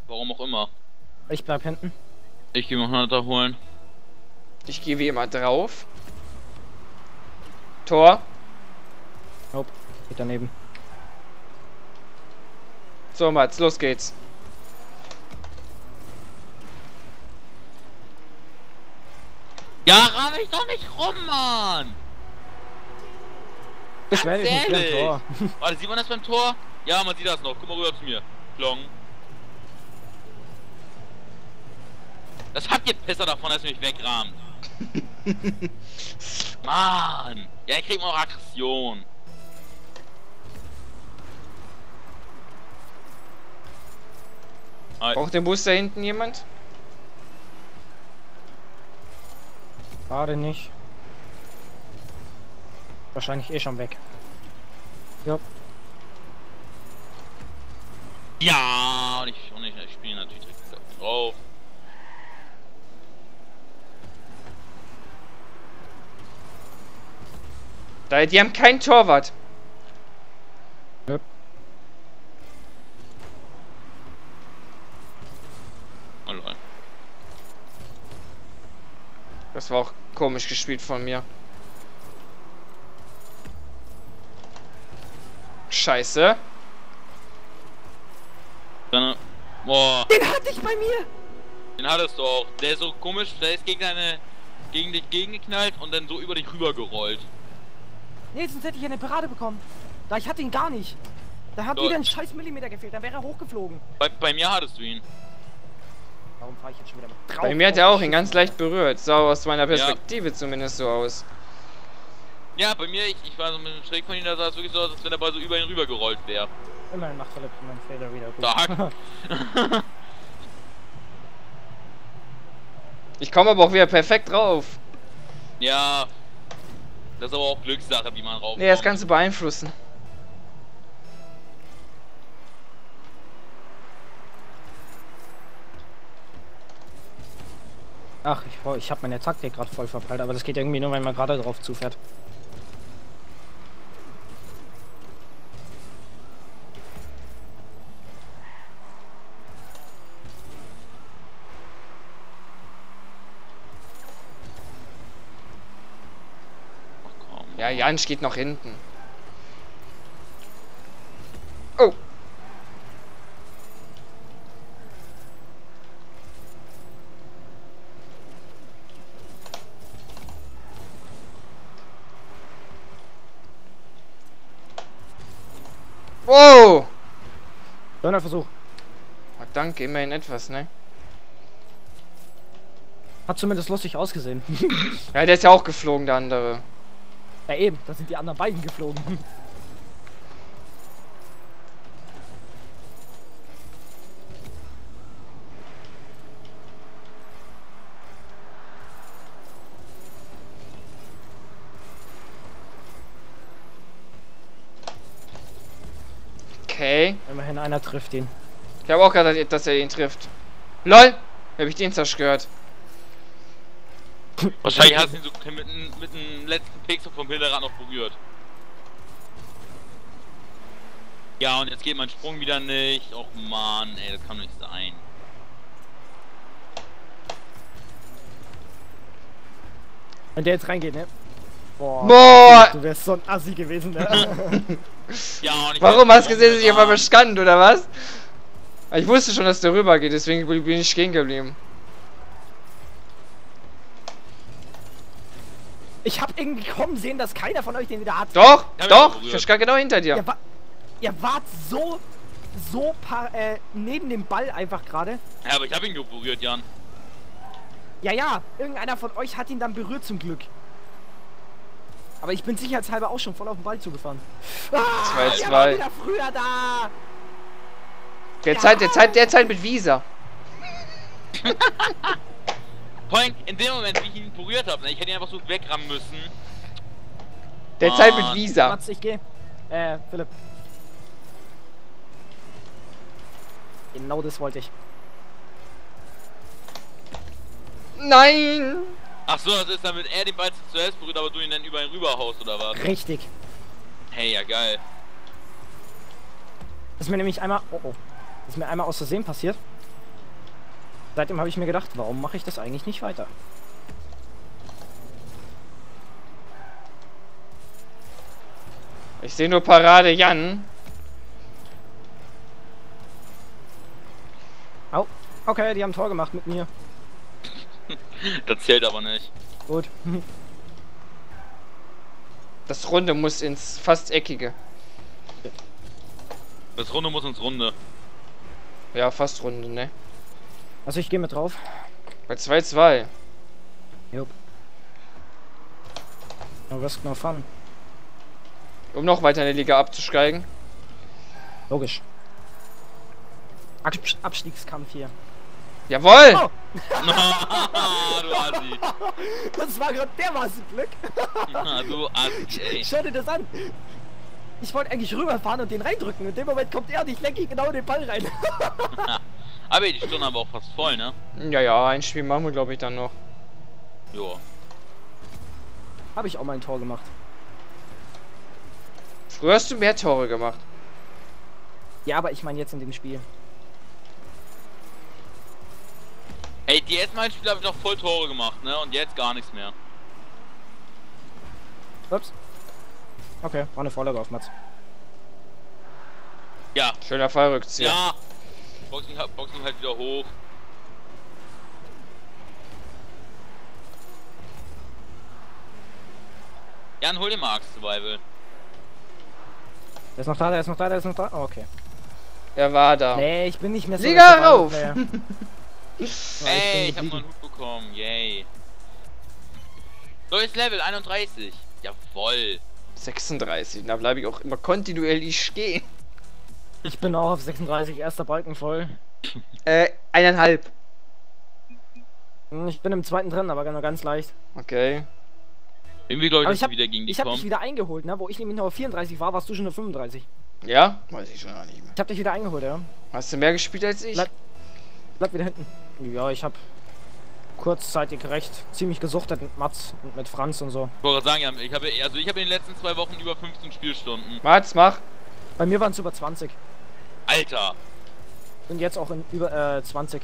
Warum auch immer. Ich bleib hinten. Ich gehe mal 100er holen. Ich gehe wie immer drauf. Tor. Nope. Geht daneben. So, Mats, los geht's. Ja, ramm ich doch nicht rum, Mann! Ich werde nicht beim Tor. Warte, sieht man das beim Tor? Ja, man sieht das noch. Guck mal rüber zu mir. Klong. Das habt ihr besser davon, als ihr mich wegrahmt. Mann! Ja, ich krieg mal auch Aggression. Braucht den Bus da hinten jemand? Gerade nicht. Wahrscheinlich eh schon weg. Ja. Ja, und ich spiele natürlich direkt drauf. Die haben keinen Torwart. Ja. Oh, lol. Das war auch komisch gespielt von mir. Scheiße. Dann, boah, Den hatte ich bei mir! den hattest du auch. Der ist so komisch, der ist gegen dich gegengeknallt und dann so über dich rüber gerollt. Nee, sonst hätte ich eine Parade bekommen. Da ich hatte ihn gar nicht. Da hat So. wieder ein scheiß Millimeter gefehlt, dann wäre er hochgeflogen. Bei mir hattest du ihn. Warum fahre ich jetzt schon wieder drauf? Bei mir hat er auch ihn ganz leicht berührt. Sah aus meiner Perspektive zumindest so aus. Ja, bei mir, ich war so ein bisschen schräg von ihm, da sah es wirklich so aus, als wenn der Ball so über ihn rüber gerollt wäre. Immerhin macht Philipp meinen Fehler wieder gut. Stark. Ich komme aber auch wieder perfekt drauf. Ja, das ist aber auch Glückssache, wie man rauf. Nee, das kannst du beeinflussen. Ach, ich habe meine Taktik gerade voll verpeilt, aber das geht irgendwie nur, wenn man gerade drauf zufährt. Ja, Jan steht noch hinten. Oh. Wow. Schöner Versuch. Oh, danke, immerhin etwas, ne? Hat zumindest lustig ausgesehen. Ja, der ist ja auch geflogen, der andere. Ja eben, da sind die anderen beiden geflogen. Okay. Immerhin einer trifft ihn. Ich habe auch gerade, dass er ihn trifft. LOL! Habe ich den zerstört. Wahrscheinlich hast du ihn so mit dem letzten Pixel vom Hinterrad noch berührt. Ja, und jetzt geht mein Sprung wieder nicht. Och man, ey, das kann doch nicht sein. Wenn der jetzt reingeht, ne? Boah! Du wärst so ein Assi gewesen, ne? Ja, und ich Warum hast du gesehen, dass ich auf einmal stand, oder was? Ich wusste schon, dass der rüber geht, deswegen bin ich stehen geblieben. Ich hab irgendwie kommen sehen, dass keiner von euch den wieder hat. Doch, Ja, doch, berührt. ich stand genau hinter dir. Ihr wart so neben dem Ball einfach gerade. Ja, aber ich habe ihn nur berührt, Jan. Ja, irgendeiner von euch hat ihn dann berührt zum Glück. Aber ich bin sicherheitshalber auch schon voll auf den Ball zugefahren. 2-2. Ihr wart wieder früher da. Derzeit mit Visa. Vor allem in dem Moment, wie ich ihn berührt habe, ne, ich hätte ihn einfach so wegrammen müssen. Derzeit mit Mann. Visa. Mats, ich geh. Philipp. Genau das wollte ich. Nein! Ach so, das ist damit er den Ball zuerst berührt, aber du ihn dann über ihn rüberhaust, oder was? Richtig. Hey, ja geil. Das ist mir nämlich einmal... Oh. Das ist mir einmal aus Versehen passiert. Seitdem habe ich mir gedacht, warum mache ich das eigentlich nicht weiter? Ich sehe nur Parade Jan. Au. Okay, die haben ein Tor gemacht mit mir. Das zählt aber nicht. Gut. Das Runde muss ins fast Eckige. Das Runde muss ins Runde. Ja, fast Runde, ne? Also ich gehe mit drauf. Bei 2-2. Jupp. No risk, no fun. Um noch weiter in die Liga abzusteigen. Logisch. Abstiegskampf hier. Jawohl! Oh, Du Assi. das war gerade dermaßen Glück. Du Assi, ey. Schau dir das an. Ich wollte eigentlich rüberfahren und den reindrücken. In dem Moment kommt er und ich lenke genau den Ball rein. Aber die Stunde aber auch fast voll, ne? Ja, ja, ein Spiel machen wir, glaube ich, dann noch. Jo. Habe ich auch mal ein Tor gemacht. Früher hast du mehr Tore gemacht. Ja, aber ich meine jetzt in dem Spiel. Ey, die ersten beiden Spiele habe ich noch voll Tore gemacht, ne? Und jetzt gar nichts mehr. Ups. Okay, war eine Vorlage auf Mats. Ja. Schöner Fallrückzieher. Ja. Boxing halt wieder hoch. Jan, hol den mal Axt Survival. Der ist noch da, der ist noch da, der ist noch da. Oh, okay. Er war da. Nee, ich bin nicht mehr so. Liga der rauf! Player. Ey, ich hab geblieben. noch einen Hut bekommen. Yay. Neues Level 31. Jawoll. 36, da bleibe ich auch immer kontinuierlich stehen. Ich bin auch auf 36, erster Balken voll. 1,5. Ich bin im zweiten drin, aber nur ganz leicht. Okay. Irgendwie glaube Aber ich, dass wir wieder gegen die ich hab dich kommen. wieder eingeholt, ne? Wo ich nämlich noch auf 34 war, warst du schon auf 35. Ja? Weiß ich schon gar nicht mehr. Ich hab dich wieder eingeholt, ja. Hast du mehr gespielt als ich? Bleib wieder hinten. Ja, ich hab kurzzeitig recht ziemlich gesuchtet mit Mats und mit Franz und so. Ich wollte gerade sagen, ich habe in den letzten 2 Wochen über 15 Spielstunden. Mats, mach. Bei mir waren es über 20. Alter. Und jetzt auch in über 20.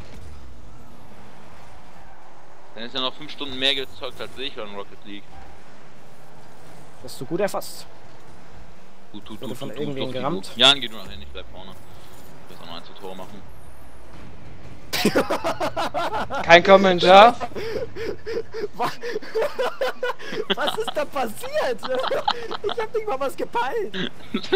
Dann ist ja noch 5 Stunden mehr gezockt als ich in Rocket League. Das ist so gut erfasst. Wurde von irgendwen gerammt. Jan, geh du nachher nicht, bleib vorne. Ich will auch noch 1 Tore machen. Kein Kommentar. Was ist da passiert? Ich hab nicht mal was gepeilt.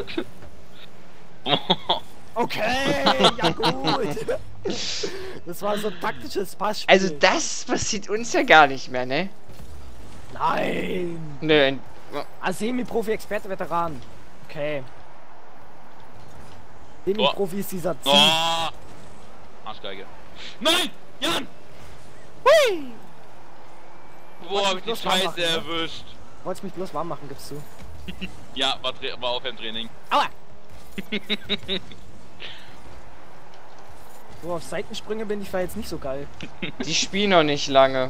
Okay, ja gut. Das war so ein taktisches Passspiel. Also das passiert uns ja gar nicht mehr, ne? Nein. Ne, Semi-Profi, Experte, Veteran. Okay. Semi-Profi ist dieser Ziel. Oh! Arschgeige. Nein! Jan! Hui! Boah, hab ich die bloß warm Scheiße machen, ne? erwischt. Wolltest mich bloß warm machen, gibst du. Ja, war auch im Training. Aua! So, auf Seitensprünge bin ich war jetzt nicht so geil. die spielen noch nicht lange.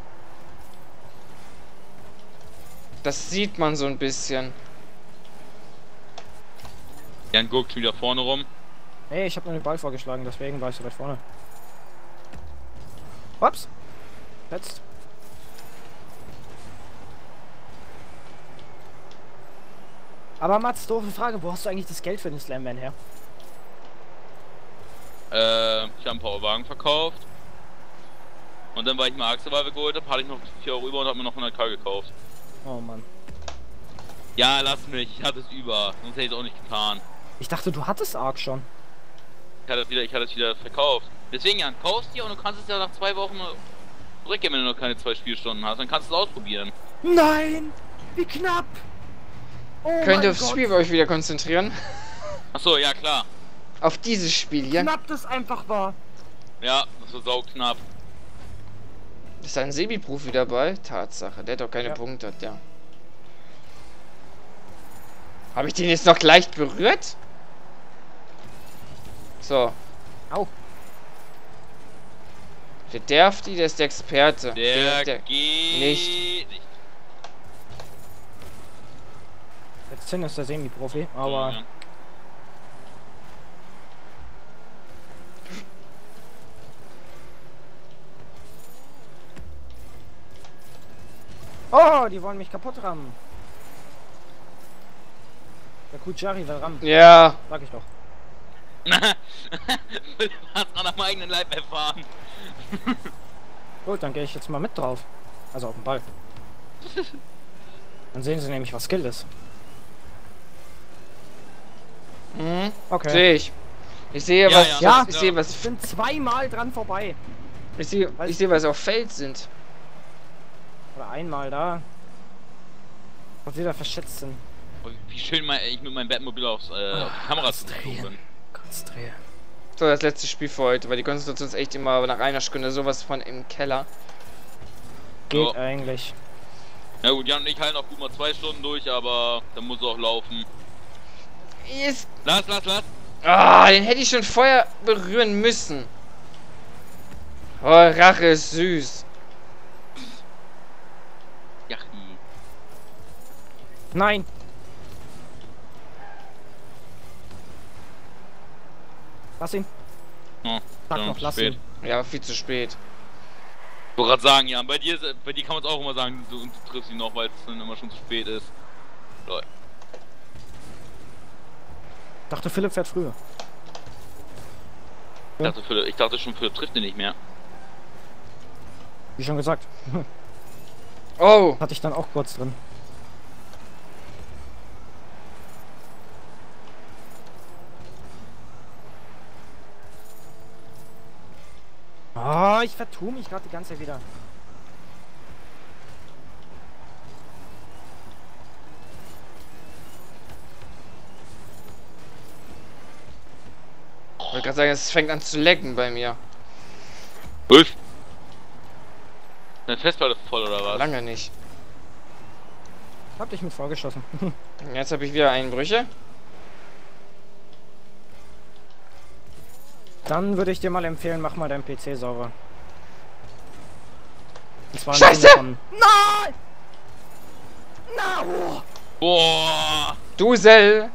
Das sieht man so ein bisschen. Jan guckt wieder vorne rum. Hey, ich habe nur den Ball vorgeschlagen, deswegen war ich so weit vorne. Ups. Jetzt. Aber Mats, doofe Frage, wo hast du eigentlich das Geld für den Slamman her? Ich habe einen Powerwagen verkauft. Und dann, weil ich mir Axt Survival geholt habe, hatte ich noch 4 Euro über und habe mir noch 100k gekauft. Oh Mann. Ja, lass mich, ich hatte es über, sonst hätte ich es auch nicht getan. Ich dachte, du hattest Ark schon. Ich hatte es wieder verkauft. Deswegen, Jan, kaufst dir und du kannst es ja nach 2 Wochen zurückgeben, wenn du noch keine 2 Spielstunden hast. Dann kannst du es ausprobieren. Nein! Wie knapp! Oh Könnt ihr mein aufs Gott, Spiel bei euch wieder konzentrieren? Achso, ja klar. Auf dieses Spiel wie hier. knapp das einfach war. Ja, das war sauknapp. Ist da ein Semi-Profi dabei? Tatsache, der hat doch keine Ja. Punkte, hat der. Habe ich den jetzt noch leicht berührt? So. Au. Der Derfti, der ist der Experte. Der geht nicht. Jetzt Zinn ist der Semi-Profi, aber Ja. Oh, die wollen mich kaputt rammen. Der Kujari will rammen. Ja. Sag ich doch. Du hast an deinem eigenen Leib erfahren. Gut, dann gehe ich jetzt mal mit drauf. Also auf den Ball. Dann sehen sie nämlich, was Skill ist. Mhm. Okay. Sehe ich. Ich sehe Ja, was. ja. Ich sehe was. Ich bin zweimal dran vorbei. Ich sehe was auf Feld sind. Oder einmal da. Und wieder verschätzt sind. Oh, wie schön ich mit meinem Batmobil auf die Kamera zu bin. Konzentrieren. So, das letzte Spiel für heute, weil die Konzentration ist echt immer nach einer Stunde sowas von im Keller. Geht Ja. eigentlich. Na gut, Jan und ich halten auch gut mal 2 Stunden durch, aber dann muss es auch laufen. Ist. Lass. Ah, den hätte ich schon vorher berühren müssen. Oh, Rache ist süß. Jachi. Nein. Lass ihn. Oh, Sag schon noch, lass spät. ihn. Ja, viel zu spät. Ich wollte gerade sagen, Jan, bei dir kann man es auch immer sagen, du triffst ihn noch, weil es dann immer schon zu spät ist. Lol. Dachte, Philipp fährt früher. Ich dachte schon, Philipp trifft ihn nicht mehr. Wie schon gesagt. Oh! Hatte ich dann auch kurz drin. Oh, ich vertue mich gerade die ganze Zeit wieder. Ich wollte gerade sagen, es fängt an zu lecken bei mir. Ulf! Deine Festplatte voll oder was? Lange nicht. Hab dich mit vorgeschossen. Jetzt habe ich wieder Einbrüche. Dann würde ich dir mal empfehlen, mach mal deinen PC sauber. Und zwar im Scheiße! Sinne von- Nein! Na! Oh. Boah! Dusel!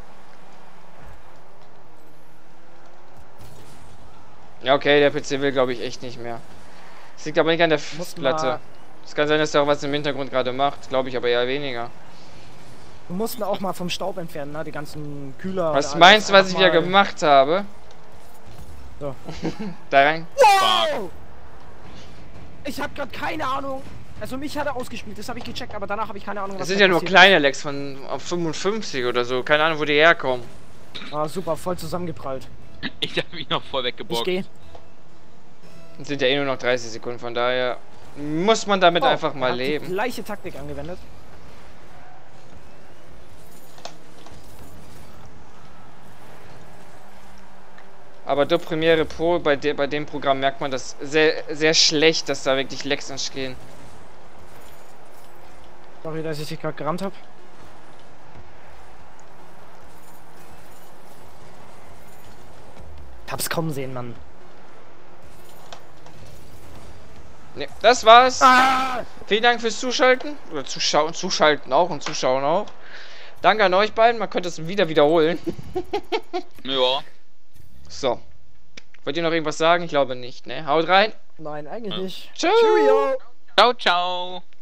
Ja, okay, der PC will, glaube ich, echt nicht mehr. Das liegt aber nicht an der Festplatte. mal- Es kann sein, dass er auch was im Hintergrund gerade macht. Glaube ich aber eher weniger. Wir mussten auch mal vom Staub entfernen, ne? Die ganzen Kühler. Was und meinst du, was alles ich hier einfach mal- gemacht habe? So. Da rein. Wow! Ich habe gerade keine Ahnung. Also mich hat er ausgespielt, das habe ich gecheckt, aber danach habe ich keine Ahnung, Das was sind da ja nur passiert kleine Lecks von auf 55 oder so. Keine Ahnung, wo die herkommen. ist. Ah, super, voll zusammengeprallt. Ich hab ihn noch voll Ich weggebockt. gehe. Es sind ja eh nur noch 30 Sekunden, von daher muss man damit einfach mal Die leben. gleiche Taktik angewendet. Aber Adobe Premiere Pro, bei dem Programm merkt man das sehr, sehr schlecht, dass da wirklich Lecks entstehen. Sorry, dass ich dich gerade gerammt habe. Hab's kommen sehen, Mann. Ne, das war's. Ah! Vielen Dank fürs Zuschalten. Oder Zuschalten auch und Zuschauen auch. Danke an euch beiden. Man könnte es wieder wiederholen. Ja. So. Wollt ihr noch irgendwas sagen? Ich glaube nicht, ne? Haut rein. Nein, eigentlich Ja. nicht. Tschüss. Cheerio! Ciao, ciao.